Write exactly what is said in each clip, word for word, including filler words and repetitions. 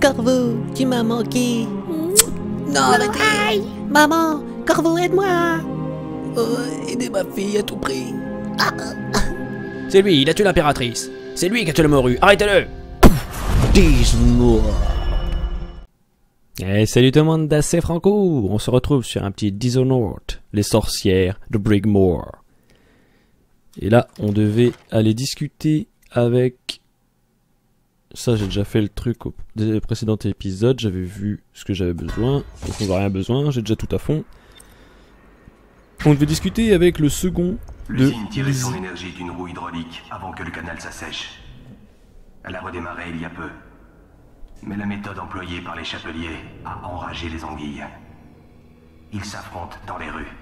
Corvo, tu m'as manqué. Non, arrêtez. Maman, Corvo, aide-moi. Oh, aidez ma fille à tout prix. C'est lui, il a tué l'impératrice. C'est lui qui a tué le morue, arrêtez-le. Dis-moi. Eh, salut tout le monde, c'est Franco. On se retrouve sur un petit Dishonored, les sorcières de Brigmore. Et là, on devait aller discuter avec... Ça, j'ai déjà fait le truc au précédent épisode. J'avais vu ce que j'avais besoin. Donc on n'a rien besoin, j'ai déjà tout à fond. On devait discuter avec le second de... L'usine tirait son énergie d'une roue hydraulique avant que le canal s'assèche. Elle a redémarré il y a peu. Mais la méthode employée par les chapeliers a enragé les anguilles. Ils s'affrontent dans les rues.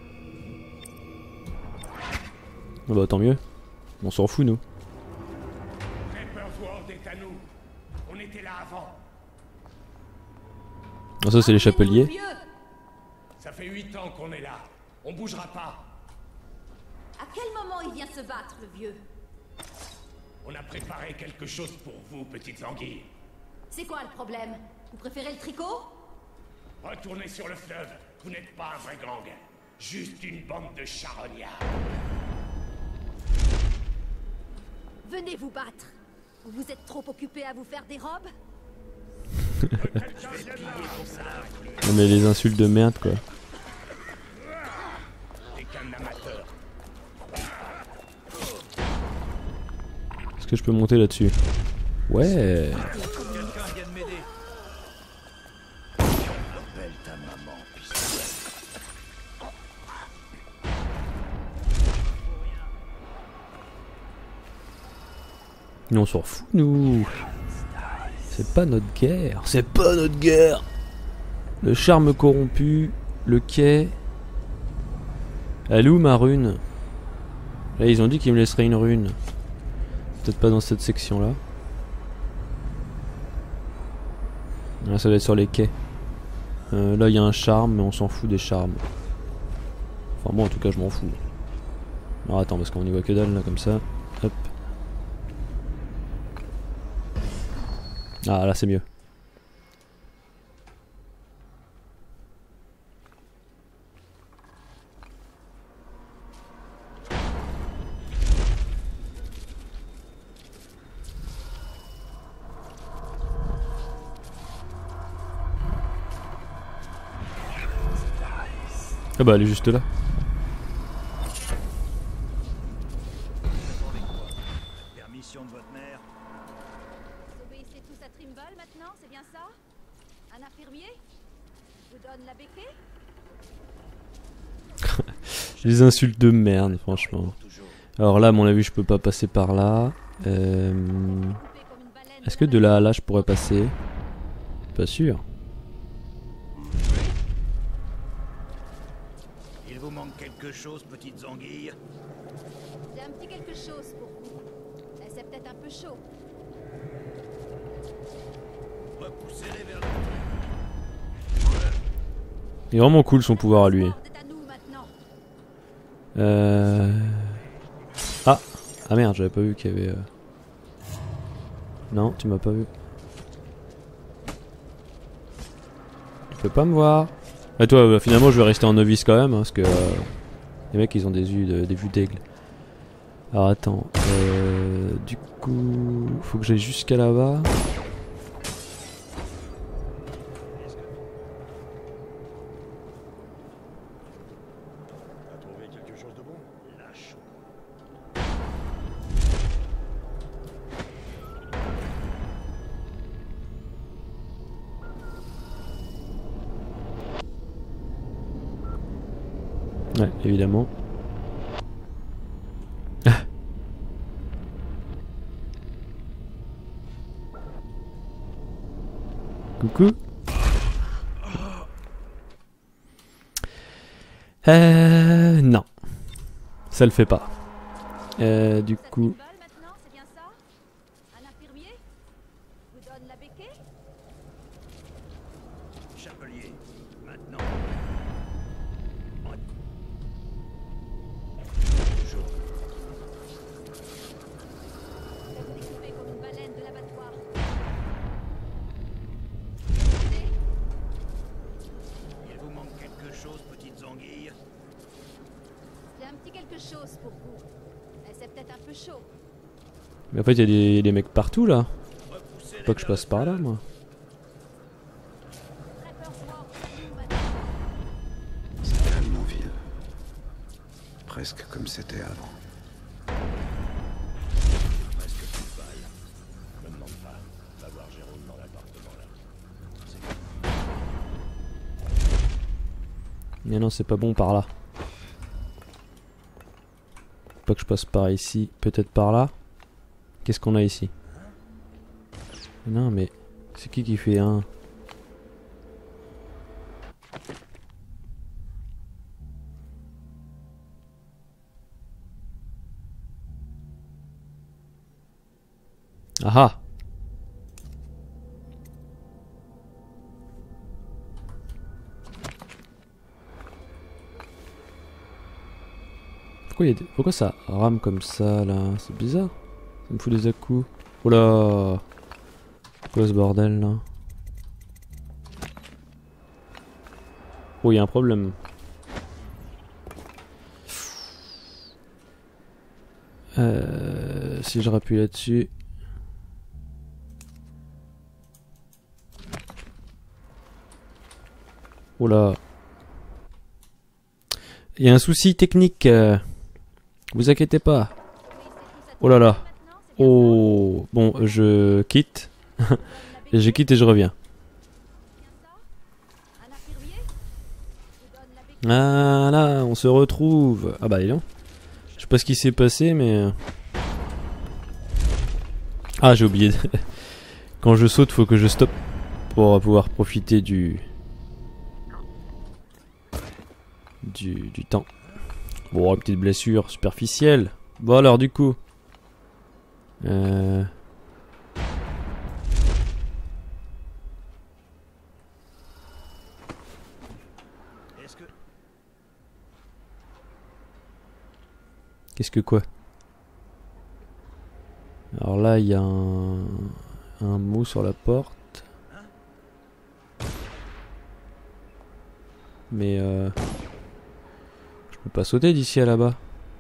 Ah bah tant mieux. On s'en fout nous. à nous. On était là avant. Ah, ça c'est les chapeliers. Ça fait huit ans qu'on est là. On bougera pas. À quel moment il vient se battre, le vieux? On a préparé quelque chose pour vous, petites anguilles. C'est quoi le problème? Vous préférez le tricot? Retournez sur le fleuve. Vous n'êtes pas un vrai gang. Juste une bande de charognards. Venez vous battre. Vous êtes trop occupés à vous faire des robes? Non mais les insultes de merde quoi. Est-ce que je peux monter là-dessus? Ouais. Mais on s'en fout nous. C'est pas notre guerre. C'est pas notre guerre. Le charme corrompu. Le quai. Elle est où ma rune? Là ils ont dit qu'ils me laisseraient une rune. Peut-être pas dans cette section là. Là ça doit être sur les quais. euh, Là il y a un charme mais on s'en fout des charmes. Enfin moi en tout cas je m'en fous. Alors attends parce qu'on y voit que dalle là comme ça. Hop. Ah là c'est mieux. Ah bah elle est juste là. Permission de votre mère. Vous obéissez tous à Trimble maintenant, c'est bien ça? Un infirmier? Je vous donne la béquille? Les insultes de merde franchement. Alors là à mon avis je peux pas passer par là. euh... Est-ce que de là à là je pourrais passer? Pas sûr. Il vous manque quelque chose, petites anguilles? J'ai un petit quelque chose pour vous. Mais c'est peut-être un peu chaud. Repoussez-les vers Il est vraiment cool son pouvoir à lui. Euh... Ah Ah merde j'avais pas vu qu'il y avait... Euh... Non tu m'as pas vu. Tu peux pas me voir. Et toi bah, finalement je vais rester en novice quand même hein, parce que euh, les mecs ils ont des yeux de, des vues d'aigle. Alors attends, euh, du coup faut que j'aille jusqu'à là-bas. T'as trouvé quelque chose de bon? Lâche. Ouais, évidemment. Coucou. Euh... Non. Ça le fait pas. Euh, du coup... Maintenant, c'est bien ça? Un infirmier? Je vous donne la béquille? Chapelier, maintenant. Toujours. Vous êtes équipé comme une baleine de l'abattoir. petit quelque chose pour vous. Mais c'est peut-être un peu chaud. Mais en fait, il y a des, des mecs partout là. Repoussez-les Faut pas que je vers passe le par là, fleuve. moi. Prépare-moi, nous, madame. C'est tellement vide. Presque comme c'était avant. Presque plus pâle. Me demande pas. Va voir Jérôme dans l'appartement là. C'est Mais non, c'est pas bon par là. Faut pas que je passe par ici. Peut-être par là. Qu'est-ce qu'on a ici? Non, mais c'est qui qui fait un... Ah ah! Pourquoi, il y a des- Pourquoi ça rame comme ça là? C'est bizarre. Ça me fout des à-coups. Oh là! Quoi ce bordel là? Oh, il y a un problème. Euh, si je rappuie là-dessus. Oh là. Il y a un souci technique. Euh... Vous inquiétez pas. Oh là là. Oh. Bon, je quitte. Et je quitte et je reviens. Un infirmier? Je vous donne la béquille. Ah là, on se retrouve. Ah bah dis donc. Je sais pas ce qui s'est passé, mais... euh, Ah, j'ai oublié. de- Quand je saute, faut que je stoppe pour pouvoir profiter du... Du, du temps. Bon, une petite blessure superficielle. Bon alors, du coup... Euh... Est-ce que... Qu'est-ce que quoi? Alors là, il y a un... un mot sur la porte. Mais euh... je peux pas sauter d'ici à là-bas.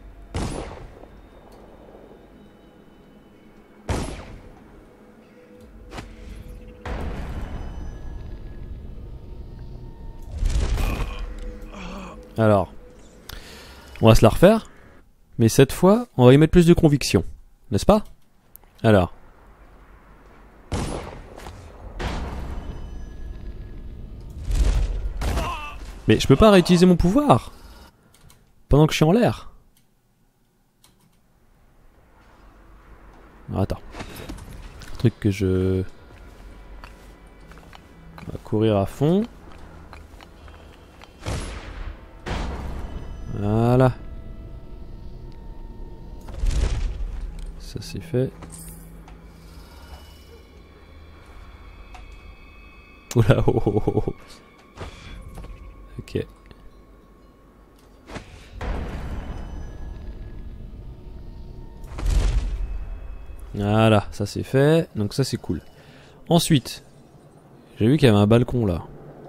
Alors, on va se la refaire. Mais cette fois, on va y mettre plus de conviction. N'est-ce pas? Alors. Mais je peux pas réutiliser mon pouvoir pendant que je suis en l'air. Alors, attends. Un truc que je... On va courir à fond. Voilà. Ça c'est fait. Oula, oh, oh, oh, oh. Ok. Voilà, ça c'est fait. Donc ça c'est cool. Ensuite, j'ai vu qu'il y avait un balcon là.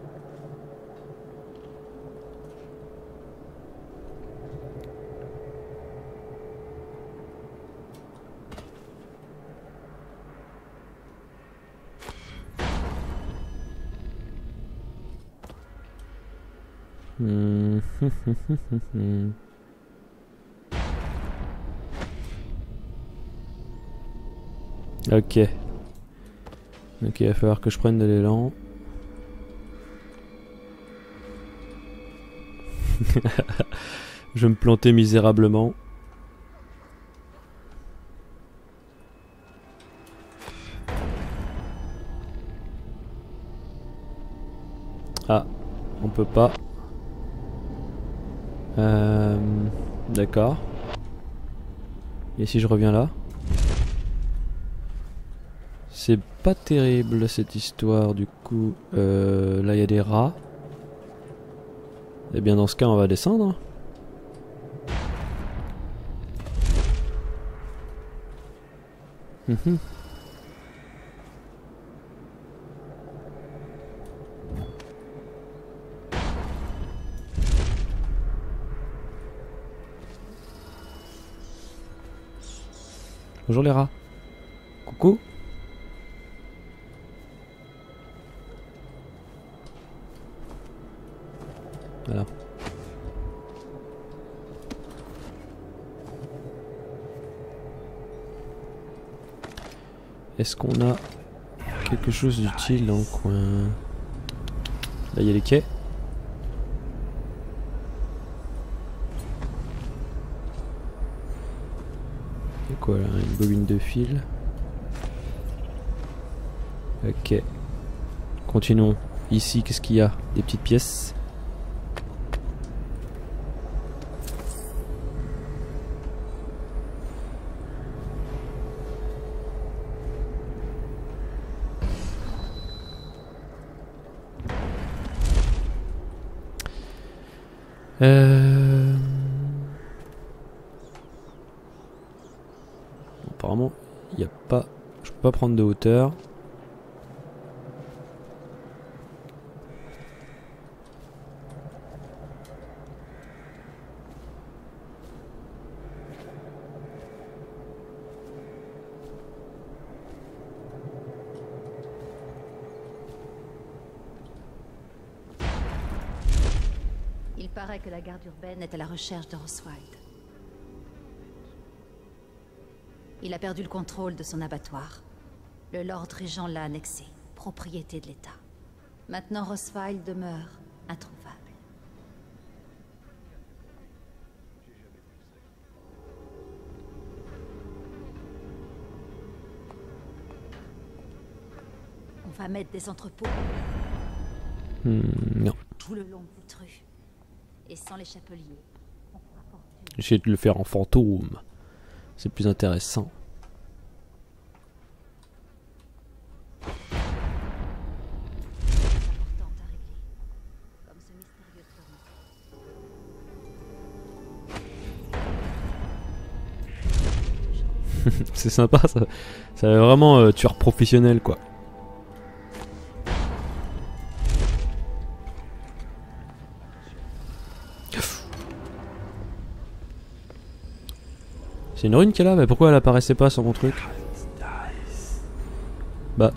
Hmm. Ok. Donc il va falloir que je prenne de l'élan. Je vais me planter misérablement. Ah, on peut pas. Euh, D'accord. Et si je reviens là? C'est pas terrible cette histoire du coup. Euh, là il y a des rats. Et bien dans ce cas on va descendre. Mhm. Bonjour les rats. Coucou. Voilà. Est-ce qu'on a quelque chose d'utile dans le coin? Là il y a les quais. C'est quoi là? Une bobine de fil. Ok. Continuons. Ici, qu'est-ce qu'il y a? Des petites pièces. Euh... Apparemment, il n'y a pas... Je peux pas prendre de hauteur. Il paraît que la garde urbaine est à la recherche de Roswald. Il a perdu le contrôle de son abattoir. Le Lord Régent l'a annexé, propriété de l'État. Maintenant, Roswald demeure introuvable. On va mettre des entrepôts Hmm, non. tout le long de cette rue. Et sans les chapeliers, on fera fortune. J'essaie de le faire en fantôme. C'est plus intéressant. Importante à régler, comme ce mystérieux tourment. C'est sympa ça. Ça est vraiment euh, tueur professionnel quoi. C'est une rune qu'elle a, mais pourquoi elle apparaissait pas sur mon truc? Bah.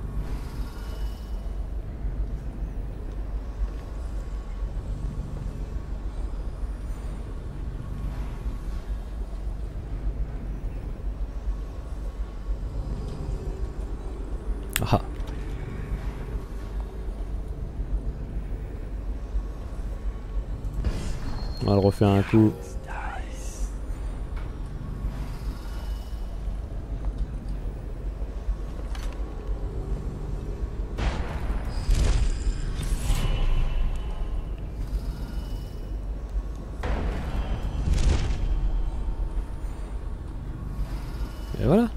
Ah. On va le refaire un coup. Et voilà.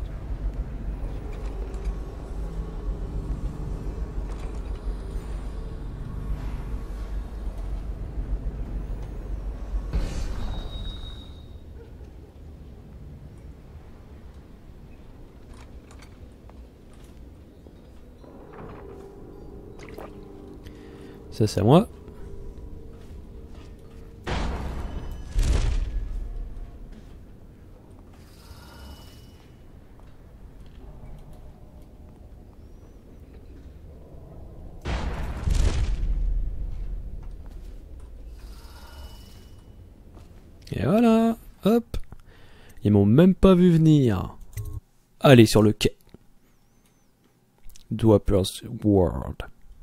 Ça c'est à moi. Et voilà, hop. Ils m'ont même pas vu venir. Allez sur le quai. Dwapper's World.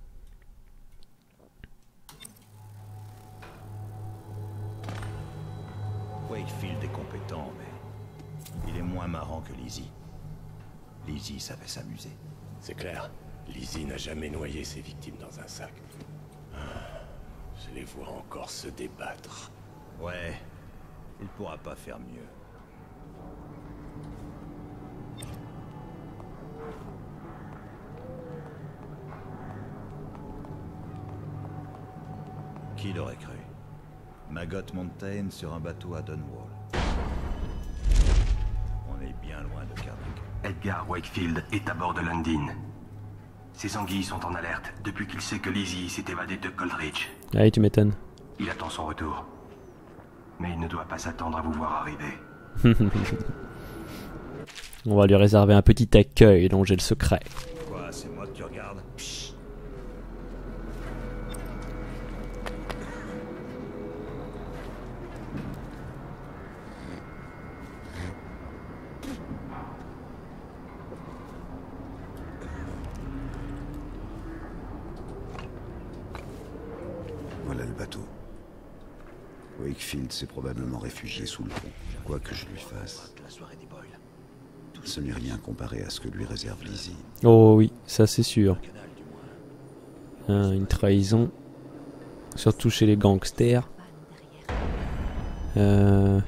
Wakefield est compétent, mais il est moins marrant que Lizzie. Lizzie savait s'amuser. C'est clair. Lizzie n'a jamais noyé ses victimes dans un sac. Ah, je les vois encore se débattre. Ouais, il pourra pas faire mieux. Qui l'aurait cru? Maggot Mountain sur un bateau à Dunwall. On est bien loin de Carnac. Edgar Wakefield est à bord de Lundin. Ses anguilles sont en alerte depuis qu'il sait que Lizzie s'est évadée de Coldridge. Allez, tu m'étonnes. Il attend son retour. Mais il ne doit pas s'attendre à vous voir arriver. On va lui réserver un petit accueil dont j'ai le secret. Quoi, c'est moi que tu regardes? Psst. Voilà le bateau. Wakefield s'est probablement réfugié sous le pont. Quoi que je lui fasse, ce n'est rien comparé à ce que lui réserve Lizzie. Oh oui, ça c'est sûr. Hein, une trahison. Surtout chez les gangsters. Euh...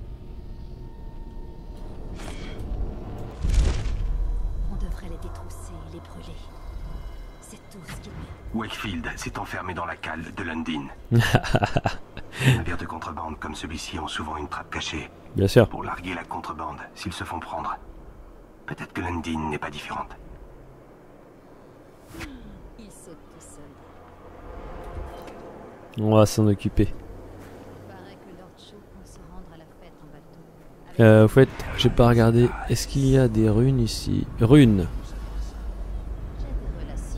On devrait les détrousser et les brûler. C'est tout ce qu'il met. Wakefield s'est enfermé dans la cale de Lundin. Les navires de contrebande comme celui-ci ont souvent une trappe cachée. Bien sûr. Pour larguer la contrebande s'ils se font prendre. Peut-être que Lundin n'est pas différente. Il saute tout seul. On va s'en occuper. Paraît que Lord Shaw compte se rendre à la fête en bateau. Euh, au fait, j'ai pas regardé. Est-ce qu'il y a des runes ici? Runes. J'ai des relations.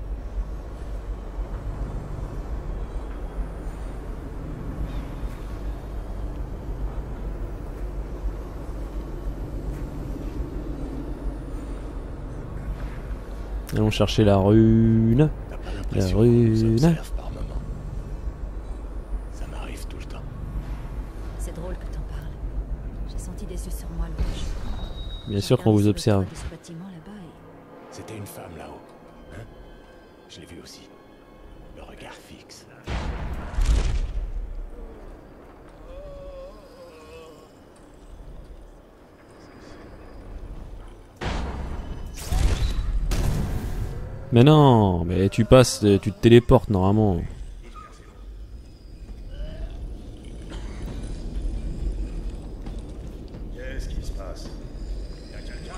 Allons chercher la rune. T'as pas La l'impression qu'on nous rune. observe par moment? Ça m'arrive tout le temps. C'est drôle que t'en parles. J'ai senti des yeux sur moi louche. Bien sûr qu'on vous observe. De ce bâtiment là-bas et... C'était une femme là-haut. Hein? Je l'ai vue aussi. Le regard fixe. Mais non, mais tu passes, tu te téléportes normalement. Qu'est-ce qui se passe? Y'a quelqu'un?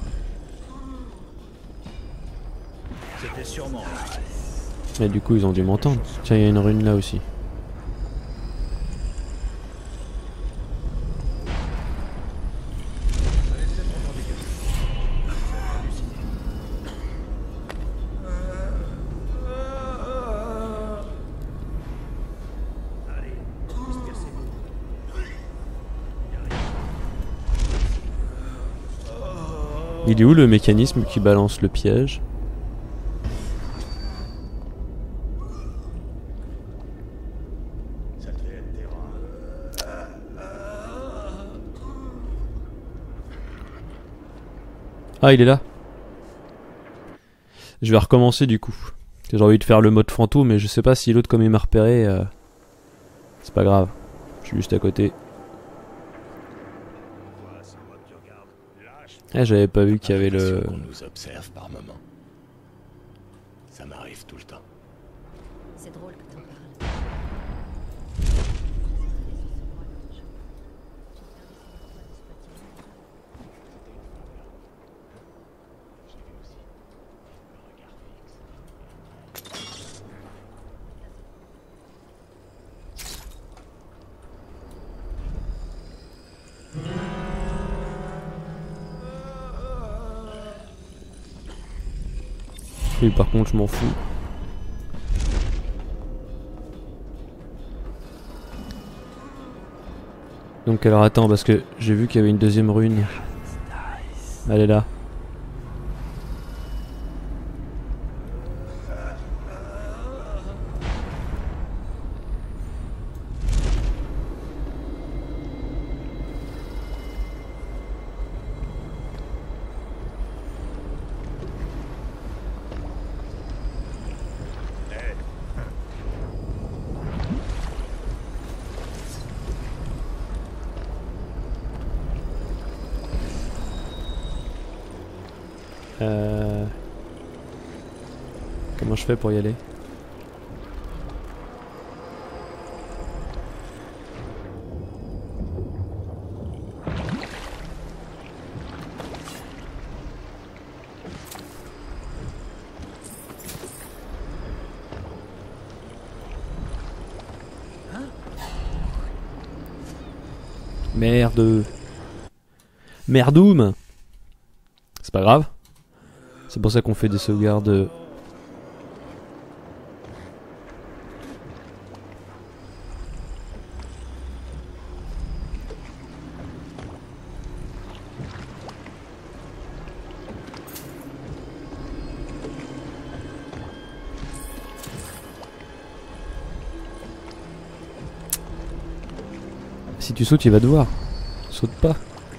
C'était sûrement là. Et du coup, ils ont dû m'entendre. Tiens, il y a une rune là aussi. Il est où le mécanisme qui balance le piège? Ça devait être des rats. Ah, il est là. Je vais recommencer du coup. J'ai envie de faire le mode fantôme, mais je sais pas si l'autre, comme il m'a repéré, euh... c'est pas grave. Je suis juste à côté. Quoi, c'est moi que tu regardes? Lâche. Ah, j'avais pas vu qu'il y avait le... L'impression qu'on nous observe par moment. Ça m'arrive tout le temps. C'est drôle que t'en parles. Oui, par contre, je m'en fous. Donc alors attends, parce que j'ai vu qu'il y avait une deuxième rune. Elle est là. Euh... Comment je fais pour y aller? Merde. Merdoum. C'est pas grave. C'est pour ça qu'on fait des sauvegardes. Si tu sautes, il va devoir. Saute pas.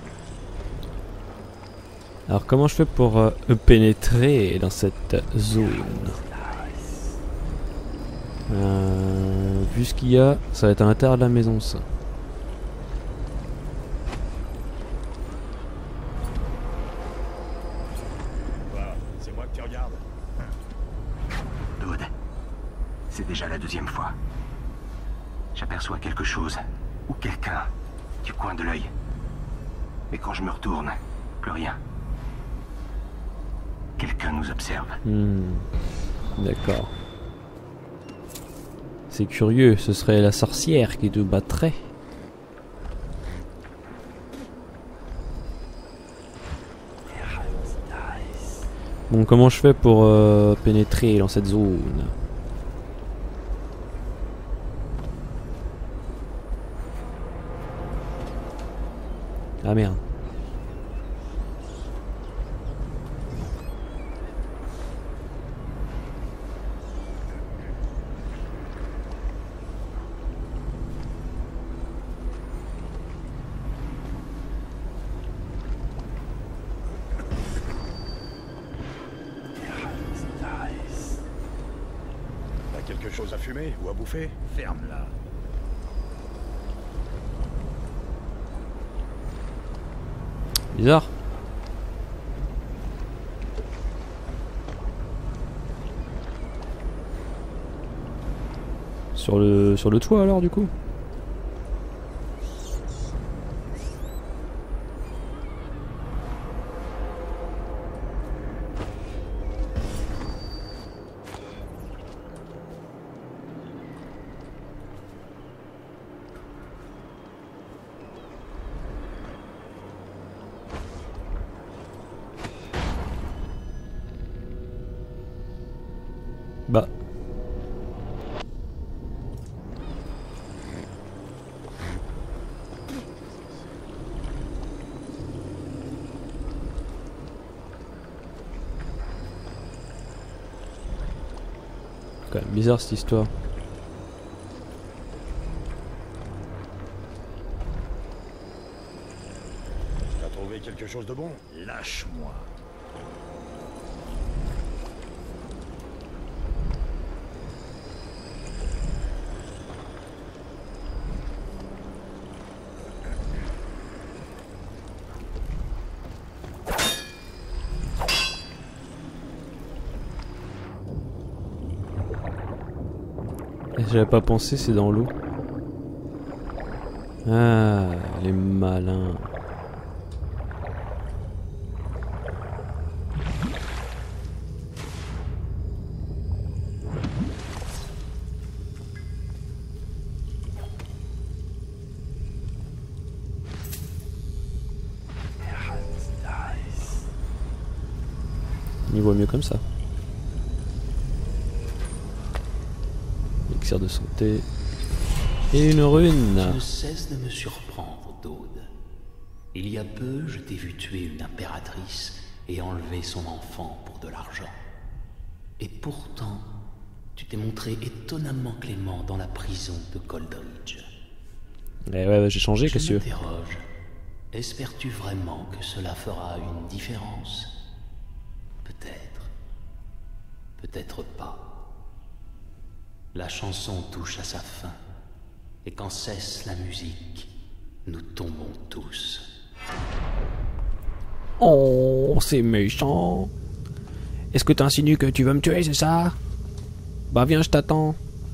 Alors comment je fais pour euh, pénétrer dans cette zone? euh, Vu ce qu'il y a, ça va être à l'intérieur de la maison ça. C'est moi que tu regardes. Dude, c'est déjà la deuxième fois. J'aperçois quelque chose, ou quelqu'un, du coin de l'œil. Mais quand je me retourne, plus rien. Quelqu'un nous observe. Hmm. D'accord. C'est curieux, ce serait la sorcière qui te battrait. Bon, comment je fais pour euh, pénétrer dans cette zone? Ah merde. T'as quelque chose à fumer ou à bouffer? Ferme-la. Bizarre. Sur le sur le toit alors du coup. Bah. Quand même bizarre cette histoire. T'as trouvé quelque chose de bon? Lâche-moi. J'avais pas pensé, c'est dans l'eau. Ah, les malins. Il vaut mieux comme ça. Elixir de santé. Et une rune. Tu ne cesses de me surprendre, Dode. Il y a peu, je t'ai vu tuer une impératrice et enlever son enfant pour de l'argent. Et pourtant, tu t'es montré étonnamment clément dans la prison de Coldridge. Eh ouais, ouais j'ai changé, qu'est-ce que Je tu veux? m'interroge. Espères-tu vraiment que cela fera une différence? Peut-être. Peut-être pas. La chanson touche à sa fin. Et quand cesse la musique, nous tombons tous. Oh, c'est méchant. Est-ce que t'insinues que tu veux me tuer, c'est ça? Bah viens, je t'attends.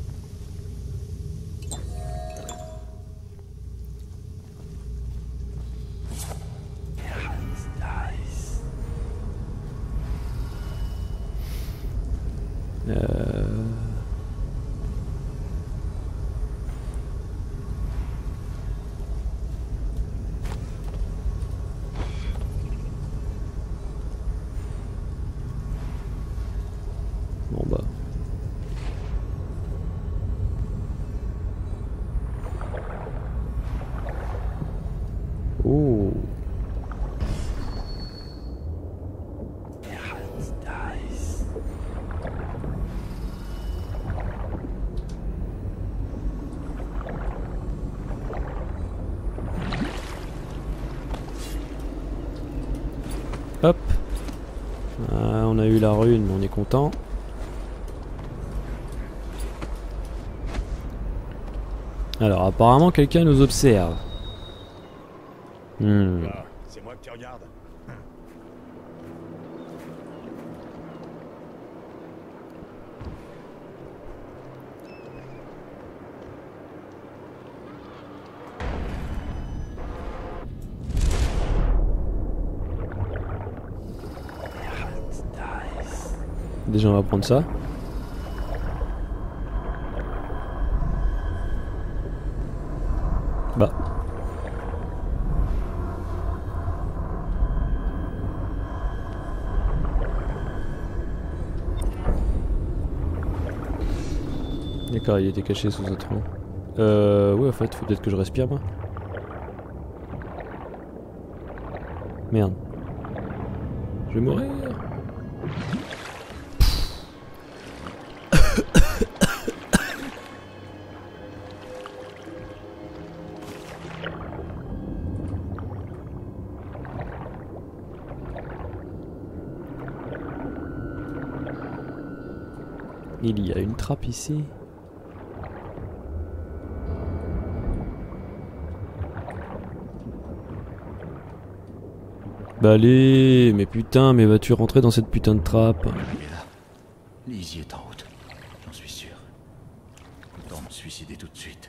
Euh... Bon bah. Oh. Hop. Ah, on a eu la rune, on est content. Alors apparemment quelqu'un nous observe. Hmm. C'est moi que tu regardes. Déjà on va prendre ça. Bah. D'accord, il était caché sous ce tronc. Euh... Ouais, en fait, faut peut-être que je respire, moi. Merde. Je vais mourir. Il y a une trappe ici. Bah allez, mais putain, mais vas-tu rentrer dans cette putain de trappe? Il est là. Lizzie est en route. J'en suis sûr. Autant me suicider tout de suite.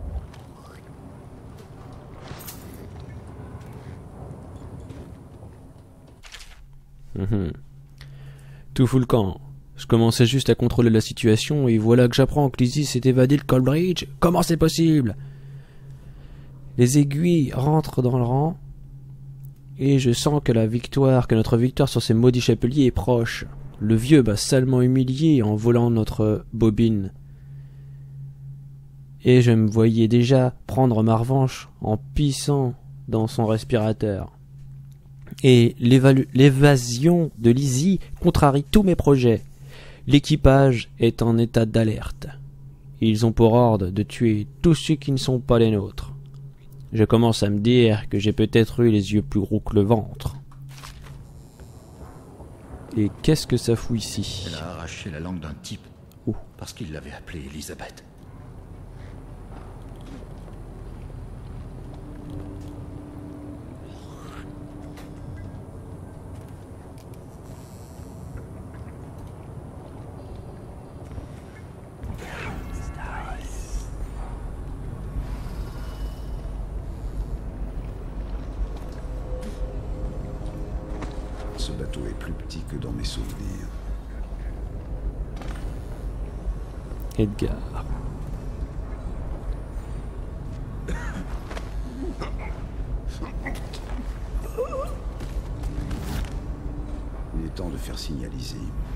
Mmh. Tout fout le camp. Je commençais juste à contrôler la situation et voilà que j'apprends que Lizzie s'est évadée de Coldbridge. Comment c'est possible? Les aiguilles rentrent dans le rang et je sens que la victoire, que notre victoire sur ces maudits chapeliers est proche. Le vieux m'a salement humilié en volant notre bobine. Et je me voyais déjà prendre ma revanche en pissant dans son respirateur. Et l'évasion de Lizzie contrarie tous mes projets. L'équipage est en état d'alerte. Ils ont pour ordre de tuer tous ceux qui ne sont pas les nôtres. Je commence à me dire que j'ai peut-être eu les yeux plus gros que le ventre. Et qu'est-ce que ça fout ici? Elle a arraché la langue d'un type. Oh. Parce qu'il l'avait appelée Elisabeth. Ce bateau est plus petit que dans mes souvenirs. Edgar. Il est temps de faire signaliser.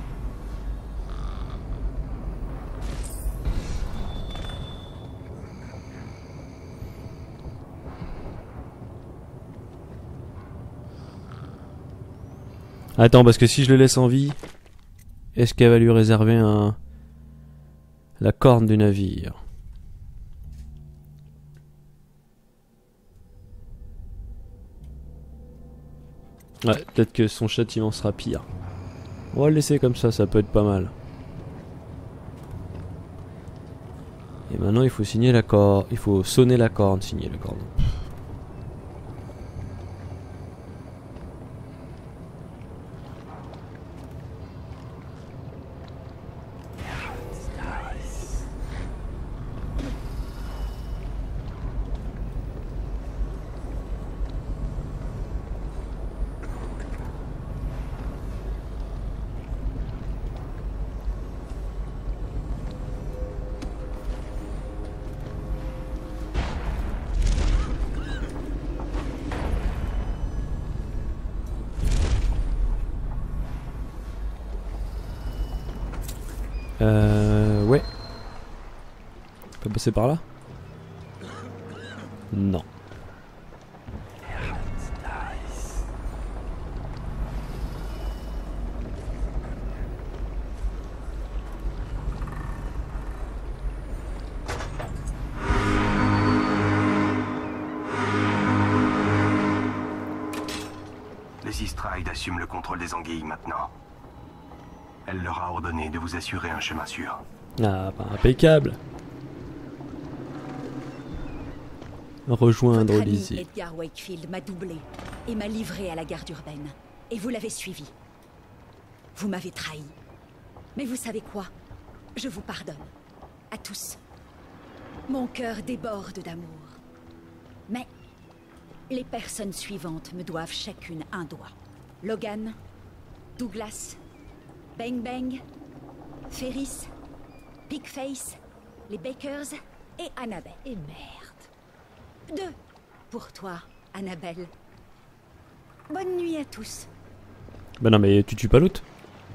Attends, parce que si je le laisse en vie, est-ce qu'elle va lui réserver un... la corne du navire? Ouais, peut-être que son châtiment sera pire. On va le laisser comme ça, ça peut être pas mal. Et maintenant il faut signer la corne, il faut sonner la corne, signer la corne. Euh... Ouais. On peut passer par là? Non. Les Stride assument le contrôle des anguilles maintenant. Elle leur a ordonné de vous assurer un chemin sûr. Ah, bah, impeccable. Rejoindre Votre ami Lizzie. Edgar Wakefield m'a doublé et m'a livré à la garde urbaine. Et vous l'avez suivi. Vous m'avez trahi. Mais vous savez quoi? Je vous pardonne. À tous. Mon cœur déborde d'amour. Mais les personnes suivantes me doivent chacune un doigt. Logan, Douglas, Bang Bang, Ferris, Pigface, les Bakers et Annabelle. Et merde. Deux pour toi, Annabelle. Bonne nuit à tous. Bah non mais tu tues pas l'autre.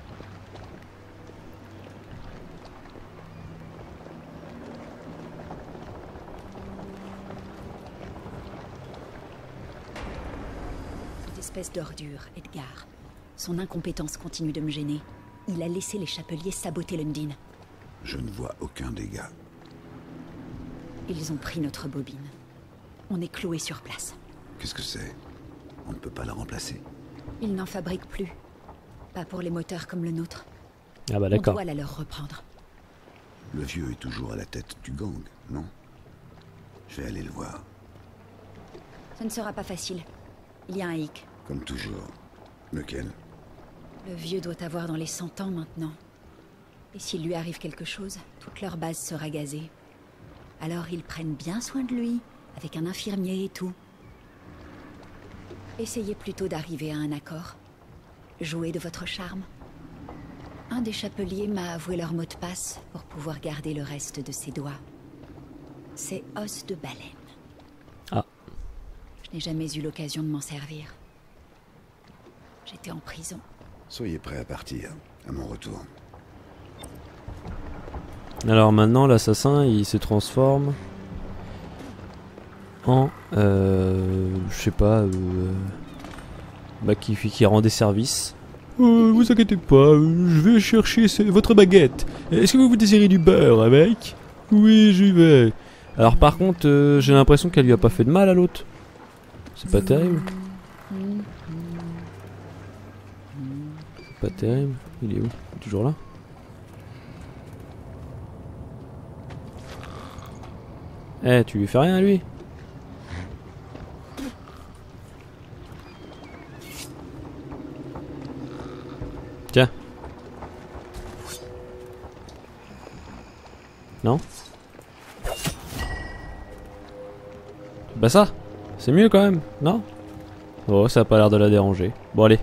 Cette espèce d'ordure, Edgar. Son incompétence continue de me gêner. Il a laissé les chapeliers saboter Lundin. Je ne vois aucun dégât. Ils ont pris notre bobine. On est cloués sur place. Qu'est-ce que c'est? On ne peut pas la remplacer. Ils n'en fabriquent plus. Pas pour les moteurs comme le nôtre. Ah bah On d'accord. doit la leur reprendre. Le vieux est toujours à la tête du gang, non? Je vais aller le voir. Ce ne sera pas facile. Il y a un hic. Comme toujours. Lequel? Le vieux doit avoir dans les cent ans maintenant. Et s'il lui arrive quelque chose, toute leur base sera gazée. Alors ils prennent bien soin de lui, avec un infirmier et tout. Essayez plutôt d'arriver à un accord. Jouez de votre charme. Un des chapeliers m'a avoué leur mot de passe pour pouvoir garder le reste de ses doigts. C'est os de baleine. Ah. Je n'ai jamais eu l'occasion de m'en servir. J'étais en prison. Soyez prêts à partir, à mon retour. Alors maintenant l'assassin il se transforme en euh, je sais pas euh, bah qui, qui rend des services. Euh, vous inquiétez pas, euh, je vais chercher ce- votre baguette. Est-ce que vous vous désirez du beurre avec? Oui j'y vais. Alors par contre euh, j'ai l'impression qu'elle lui a pas fait de mal à l'autre. C'est pas terrible. C'est pas terrible. Il est où? Il est toujours là? Eh, tu lui fais rien à lui? Tiens. Non? Bah ça, c'est mieux quand même, non? Oh, ça a pas l'air de la déranger. Bon allez.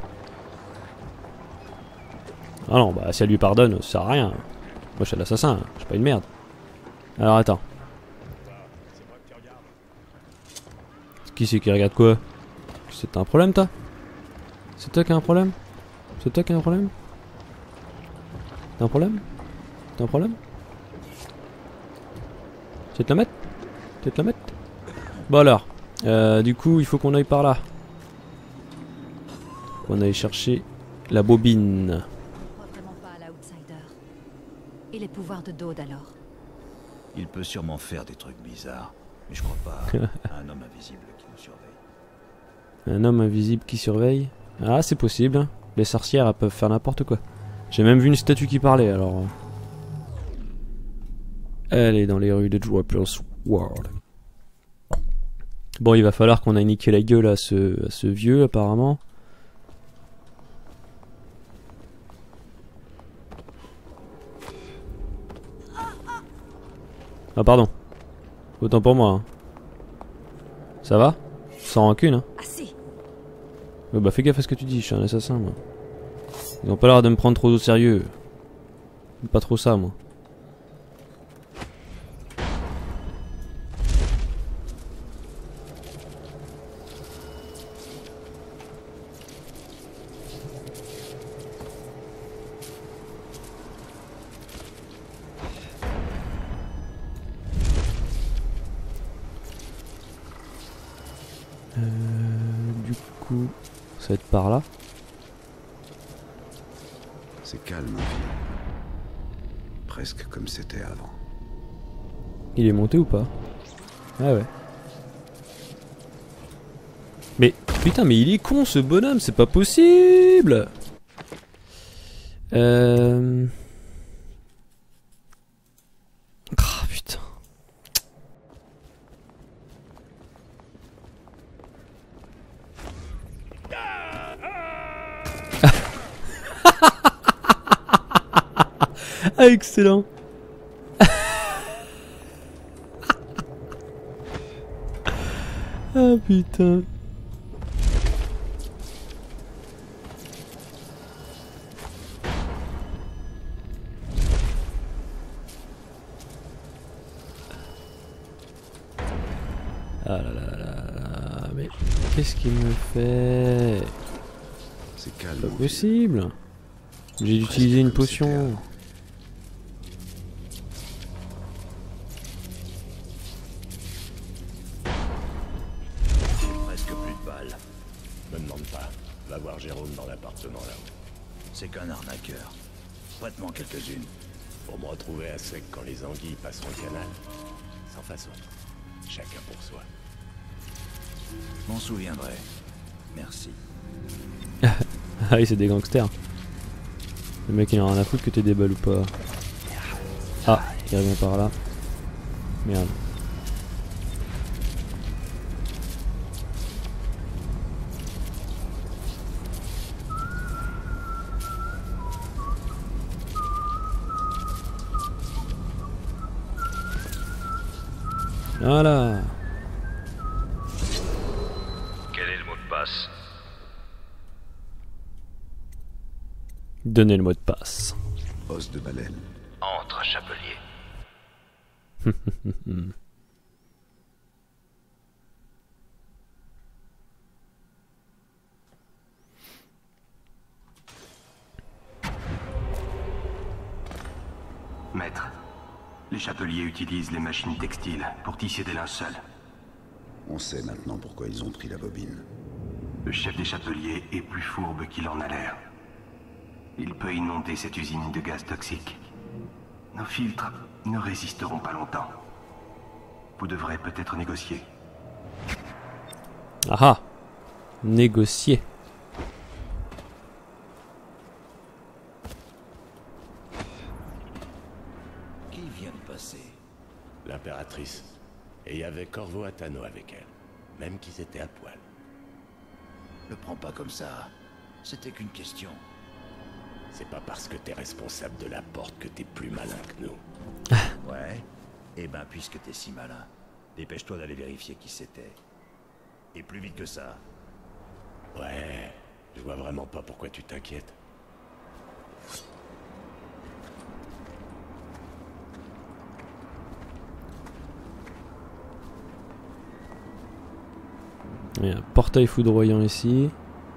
Ah non, bah si elle lui pardonne, ça sert à rien. Moi je suis l'assassin, je suis pas une merde. Alors attends. Qui c'est qui regarde quoi? C'est un problème toi? C'est toi qui as un problème? C'est toi qui as un problème? T'as un problème? T'as un problème? Tu veux te la mettre? Tu veux te la mettre? Bon alors, euh, du coup il faut qu'on aille par là. On aille chercher la bobine. Je ne crois vraiment pas à l'outsider. Et les pouvoirs de Dode alors? Il peut sûrement faire des trucs bizarres, mais je crois pas à un homme invisible qui nous surveille. Un homme invisible qui surveille. Ah c'est possible hein. Les sorcières elles peuvent faire n'importe quoi. J'ai même vu une statue qui parlait alors. Elle est dans les rues de Draper's World. Bon il va falloir qu'on aille niquer la gueule à ce, à ce vieux apparemment. Ah pardon. Autant pour moi. Hein. Ça va? Sans rancune hein. Assez. Ouais, bah fais gaffe à ce que tu dis, je suis un assassin moi. Ils ont pas l'air de me prendre trop au sérieux. Pas trop ça moi. ça va être par là. C'est calme. Presque comme c'était avant. Il est monté ou pas? Ah ouais. Mais putain, mais il est con ce bonhomme, c'est pas possible. Euh... Ah putain. Ah, excellent. Ah putain. Ah là là là là, mais qu'est-ce qu'il me fait? C'est calme. Pas possible. J'ai utilisé une potion. Presque plus de balles. Me demande pas. Va voir Jérôme dans l'appartement là-haut. C'est qu'un arnaqueur. Prête-moi quelques-unes. Pour me retrouver à sec quand les anguilles passeront le canal. Sans façon. Chacun pour soi. M'en souviendrai. Merci. Ah oui, c'est des gangsters. Le mec il a rien à foutre que t'aies des balles ou pas. Ah, il revient par là. Merde. Voilà. Quel est le mot de passe? Donnez le mot de passe. Os de baleine. Entre, chapelier. Maître, les chapeliers utilisent les machines textiles pour tisser des linceuls. On sait maintenant pourquoi ils ont pris la bobine. Le chef des chapeliers est plus fourbe qu'il en a l'air. Il peut inonder cette usine de gaz toxique. Nos filtres ne résisteront pas longtemps. Vous devrez peut-être négocier. Ah ah. Négocier. Qui vient de passer? L'impératrice. Et il y avait Corvo Attano avec elle. Même qu'ils étaient à poil. Le prends pas comme ça. C'était qu'une question. C'est pas parce que t'es responsable de la porte que t'es plus malin que nous. Ouais. Eh ben, puisque t'es si malin, dépêche-toi d'aller vérifier qui c'était. Et plus vite que ça. Ouais, je vois vraiment pas pourquoi tu t'inquiètes. Il y a un portail foudroyant ici.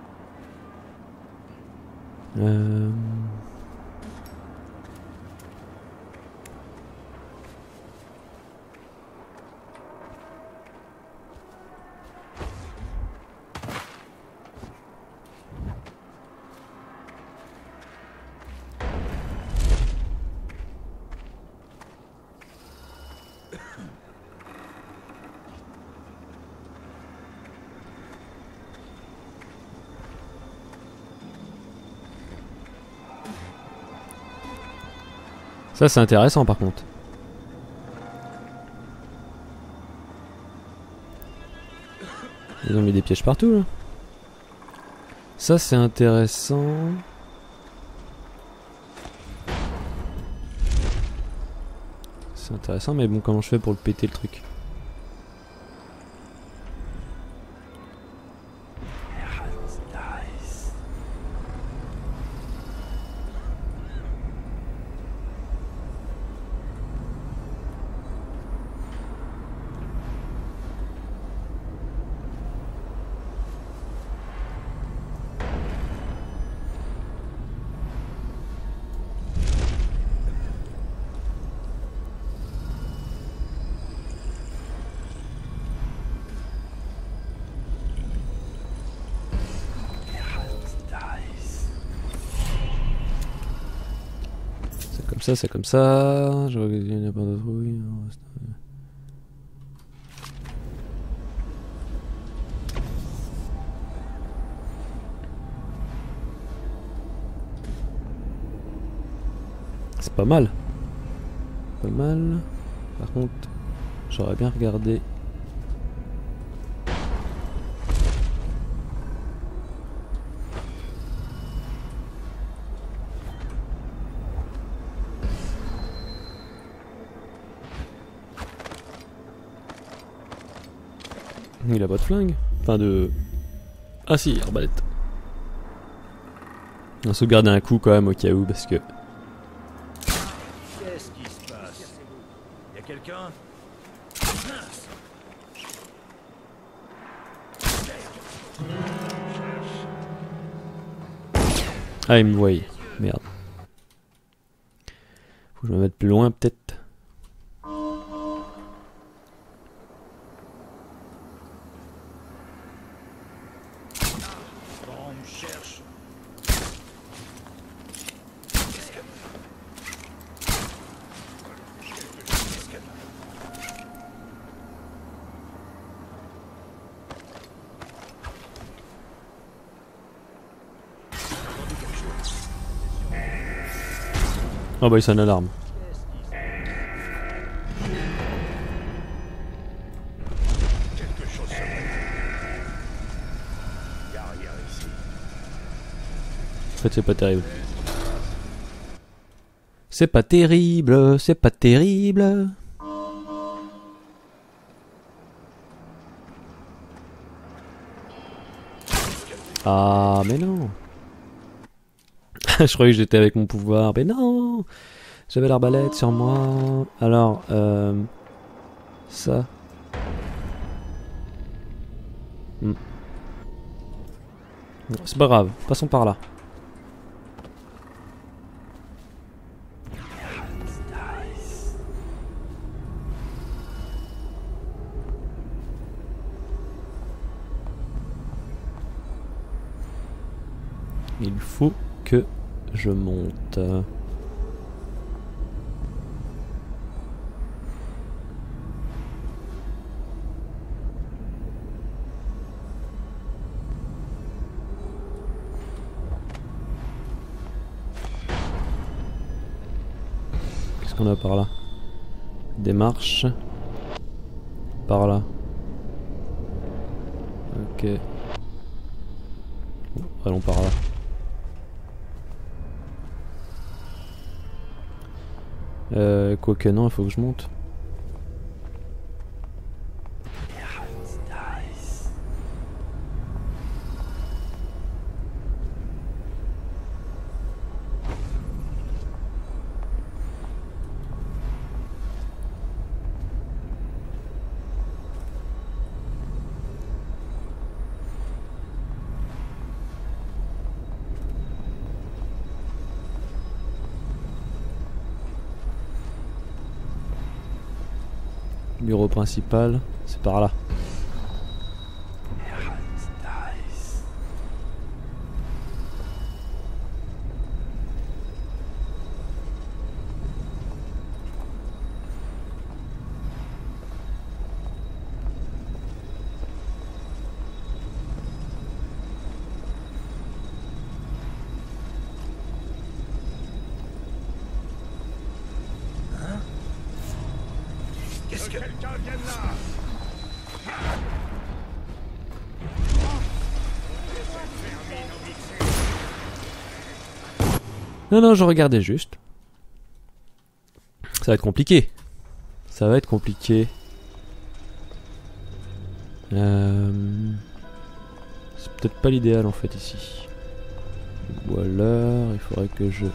Euh... Ça c'est intéressant par contre. Ils ont mis des pièges partout là. Ça c'est intéressant. C'est intéressant mais bon, comment je fais pour le péter le truc? comme ça, c'est comme ça. Je regarde, il n'y a pas d'autre. Oui, c'est pas mal. Pas mal. Par contre, j'aurais bien regardé. Il a pas de flingue. Enfin de... Ah si, arbalète. On va sauvegarder un coup quand même au cas où parce que... Qu'est-ce qui se passe? Y'a quelqu'un? Ah, il me voit. Merde. Faut que je me mette plus loin peut-être. Oh bah il sonne l'alarme. Quelque chose se Y'a rien ici. En fait c'est pas terrible. C'est pas terrible, c'est pas terrible. Ah mais non. Je croyais que j'étais avec mon pouvoir, mais non. J'avais l'arbalète sur moi. Alors, euh, ça. Hmm. Bon, c'est pas grave, passons par là. Il faut que je monte. Qu'est-ce qu'on a par là? Des marches. Par là. Ok. Bon, allons par là. Euh, quoique non, il faut que je monte. Bureau principal, c'est par là. Qu'est-ce que... Quelqu'un vienne là. Non, non, je regardais juste. Ça va être compliqué. Ça va être compliqué. Euh... C'est peut-être pas l'idéal en fait ici. Ou alors, il faudrait que je...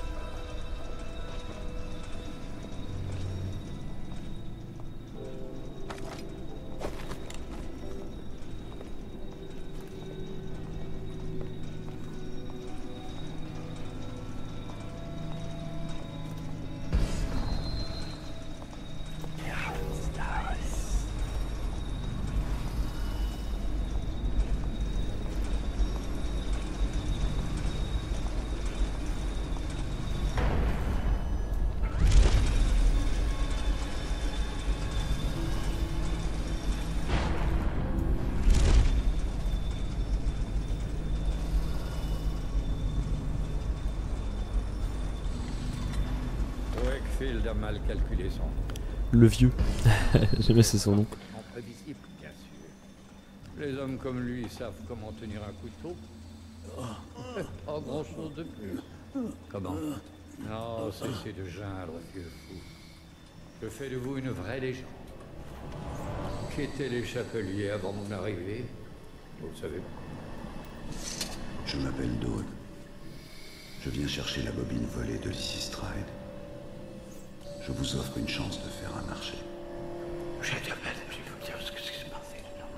soldat mal calculé son nom. Le vieux. Jamais c'est son nom. Imprévisible, bien sûr. Les hommes comme lui savent comment tenir un couteau. Pas grand chose de plus. Comment? Non, cessez de geindre, vieux fou. Je fais de vous une vraie légende. Qui étaient les chapeliers avant mon arrivée? Vous le savez. Je m'appelle Dawn. Je viens chercher la bobine volée de Lysistride. Je vous offre une chance de faire un marché. J'ai de peine, je vais vous dire ce qui s'est passé.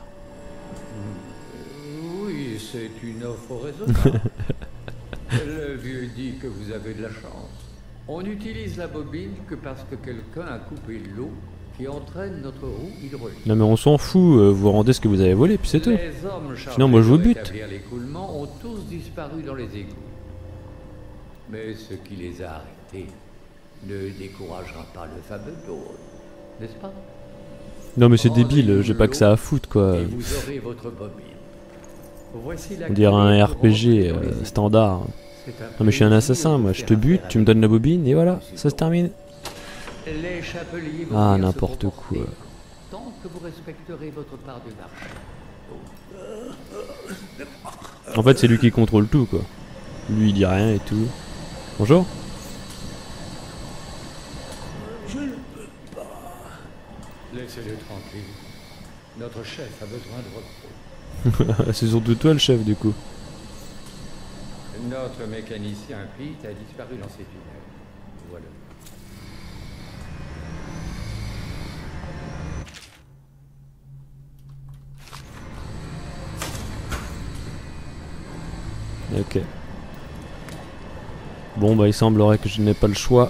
Non, non. Oui, c'est une offre raisonnable. Le vieux dit que vous avez de la chance. On n'utilise la bobine que parce que quelqu'un a coupé l'eau qui entraîne notre roue hydraulique. Non mais on s'en fout, euh, vous rendez ce que vous avez volé, puis c'est tout. Sinon moi je vous bute. L'écoulement ont tous disparu dans les égouts. Mais ce qui les a arrêtés ne découragera pas le fameux Dawn, n'est-ce pas? Non mais c'est débile, j'ai pas que ça à foutre quoi. Et vous aurez votre bobine. Voici la On dirait un R P G euh, standard. Non mais je suis un assassin moi, je te bute, tu me donnes la bobine et voilà, ça se termine. Les chapeliers vont Ah bien se n'importe comporter quoi. tant que vous respecterez votre part du marché. En fait c'est lui qui contrôle tout quoi. Lui il dit rien et tout. Bonjour. Je ne peux pas. Laissez-le tranquille. Notre chef a besoin de repos. C'est surtout toi le chef du coup. Notre mécanicien Pete a disparu dans ces tunnels. Voilà. Ok. Bon bah il semblerait que je n'ai pas le choix.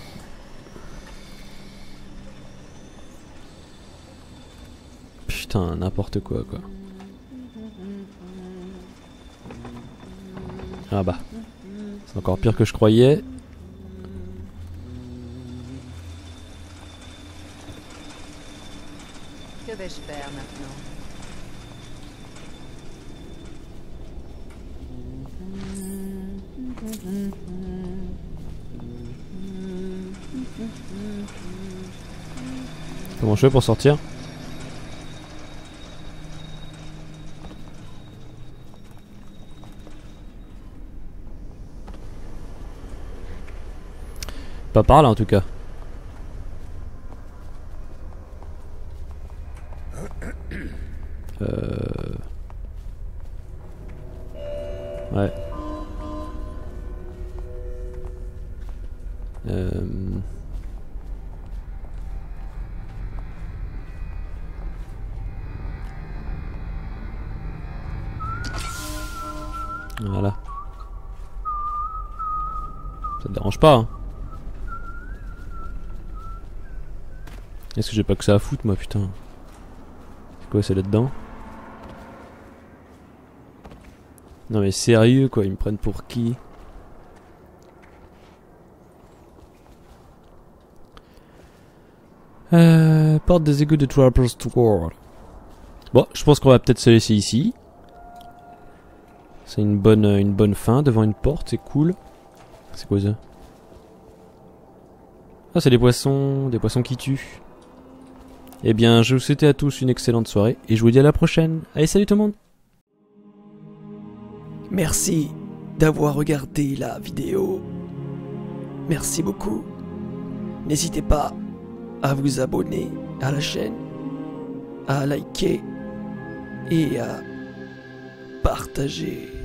Putain, n'importe quoi quoi. Ah bah. C'est encore pire que je croyais. Que vais-je faire maintenant? Comment je fais pour sortir? Pas par là en tout cas. Euh... Ouais. Euh... Voilà. Ça te dérange pas hein? Est-ce que j'ai pas que ça à foutre moi putain? C'est quoi c'est là-dedans? Non mais sérieux quoi, ils me prennent pour qui? Euh, porte des égouts de Trapper's World. Bon, je pense qu'on va peut-être se laisser ici. C'est une bonne, une bonne fin devant une porte, c'est cool. C'est quoi ça? Ah c'est des poissons, des poissons qui tuent. Eh bien, je vous souhaite à tous une excellente soirée et je vous dis à la prochaine. Allez, salut tout le monde! Merci d'avoir regardé la vidéo. Merci beaucoup. N'hésitez pas à vous abonner à la chaîne, à liker et à partager.